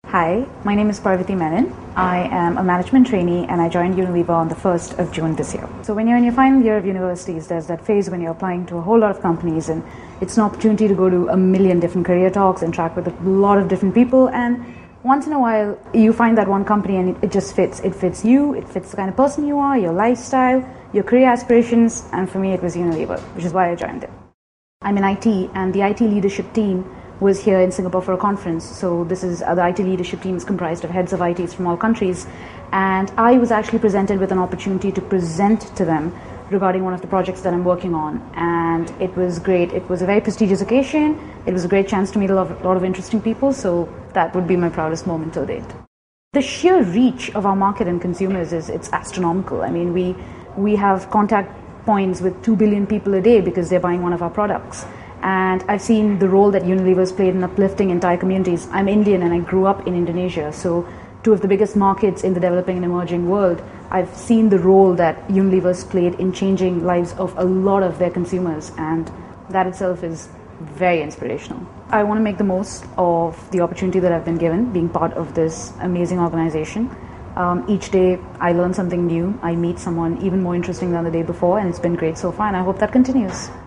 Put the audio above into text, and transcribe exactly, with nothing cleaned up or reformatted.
Hi, my name is Parvati Menon. I am a management trainee and I joined Unilever on the first of June this year. So when you're in your final year of universities, there's that phase when you're applying to a whole lot of companies and it's an opportunity to go to a million different career talks, interact with a lot of different people, and once in a while you find that one company and it, it just fits. It fits you, it fits the kind of person you are, your lifestyle, your career aspirations, and for me it was Unilever, which is why I joined it. I'm in I T and the I T leadership team was here in Singapore for a conference. So this is uh, the I T leadership team is comprised of heads of I Ts from all countries, and I was actually presented with an opportunity to present to them regarding one of the projects that I'm working on, and it was great. It was a very prestigious occasion. It was a great chance to meet a lot of, a lot of interesting people, so that would be my proudest moment till date. The sheer reach of our market and consumers is it's astronomical. I mean, we we have contact points with two billion people a day because they're buying one of our products. And I've seen the role that Unilever's played in uplifting entire communities. I'm Indian and I grew up in Indonesia, so two of the biggest markets in the developing and emerging world. I've seen the role that Unilever's played in changing lives of a lot of their consumers, and that itself is very inspirational. I want to make the most of the opportunity that I've been given, being part of this amazing organization. Um, each day I learn something new, I meet someone even more interesting than the day before, and it's been great so far, and I hope that continues.